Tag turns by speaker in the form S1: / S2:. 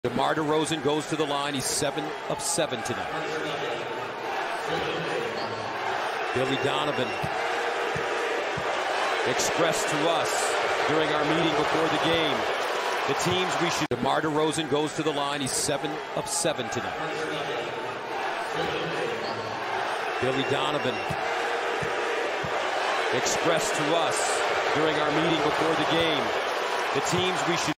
S1: DeMar Derozan goes to the line. He's 7 of 7 tonight. Billy Donovan expressed to us during our meeting before the game the teams we should. DeMar Derozan goes to the line. He's 7 of 7 tonight. Billy Donovan expressed to us during our meeting before the game the teams we should.